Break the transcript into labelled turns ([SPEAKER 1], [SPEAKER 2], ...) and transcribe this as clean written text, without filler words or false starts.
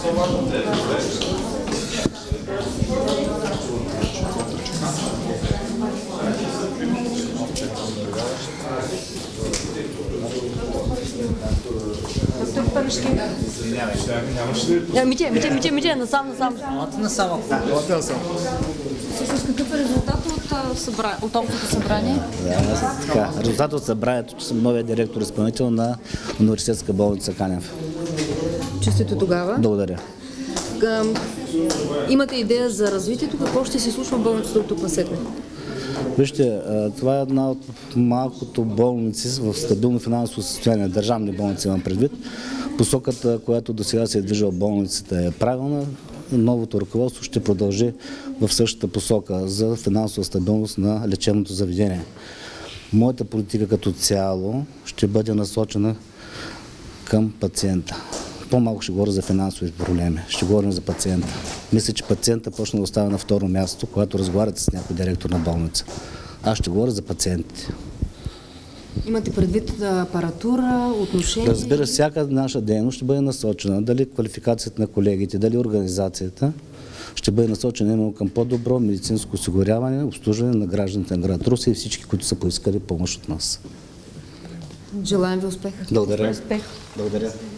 [SPEAKER 1] Митя, насам.
[SPEAKER 2] Всъщност какъв е резултат от общото събрание?
[SPEAKER 3] Резултат от събранието, че съм новия директор-изпълнител на университетска болница Канев.
[SPEAKER 2] Честито тогава.
[SPEAKER 3] Благодаря.
[SPEAKER 2] Имате идея за развитието? Какво ще се случва в болницата от тук насетне?
[SPEAKER 3] Вижте, това е една от малкото болници в стабилно финансово състояние, държавни болници имам предвид. Посоката, която до сега се е движила болницата е правилна. Новото ръководство ще продължи в същата посока за финансова стабилност на лечебното заведение. Моята политика като цяло ще бъде насочена към пациента. По-малко ще говоря за финансови проблеми, ще говорим за пациента. Мисля, че пациента почна да остава на второ място, когато разговаряте с някой директор на болница. Аз ще говоря за пациентите.
[SPEAKER 2] Имате предвид апаратура, отношения?
[SPEAKER 3] Разбира се, всяка наша дейност ще бъде насочена. Дали квалификацията на колегите, дали организацията ще бъде насочена именно към по-добро медицинско осигуряване, обслужване на гражданите на град Русе и всички, които са поискали помощ от нас.
[SPEAKER 2] Желаем ви успех.
[SPEAKER 3] Благодаря.
[SPEAKER 2] Успех.
[SPEAKER 3] Благодаря.